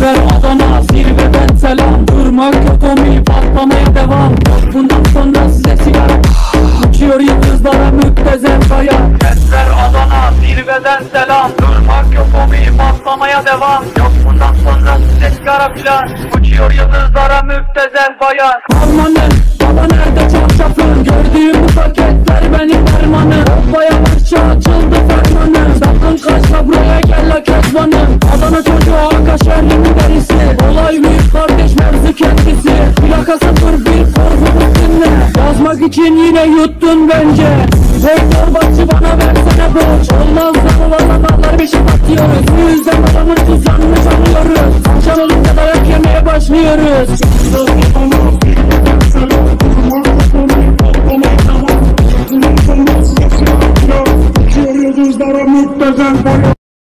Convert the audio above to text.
Enver Adana zirveden selam. Durmak yok omi, patlamaya devam. Bundan sonra size sigara. Uçuyor yıldızlara müptezel kaya. Enver Adana zirveden selam. Durmak yok omi, patlamaya devam. Yok bundan sonra size sigara filan. Uçuyor yıldızlara müptezel bayan. Harmanın baba nerede çarşafın? Gördüğüm bu paketler benim dermanım. Hoppa yavaşça açıldı fermanım. Sakın kaçma buraya gel la kezbanım. Adana çocuğu kaşerli'nin derisi. Olay büyük kardeş mevzu kendisi. Plakası 01 korkumuz dinle. Yazmak için yine yuttun bence. Doktor bakçı bana versene borç. Olmaz da bu vatandaşlar bir şey atıyoruz. Bu yüzden adamın tuzlanmış anlıyoruz. Akşam olunca dayak yemeye başlıyoruz.